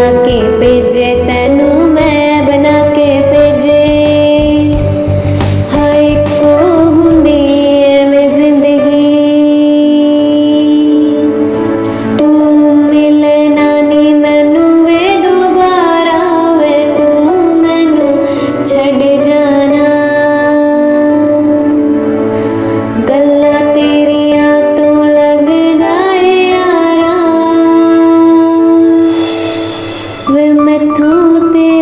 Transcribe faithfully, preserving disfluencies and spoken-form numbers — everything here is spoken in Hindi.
के भेजे तेनू मैं बना के भेजे। हाय को हुंदी एवें जिंदगी तू मिलना नी मैनू वे दोबारा वे तू मैनू छड़ जाना। गल्लां तेरियां तो लगदा ए यारा वे मैथों ते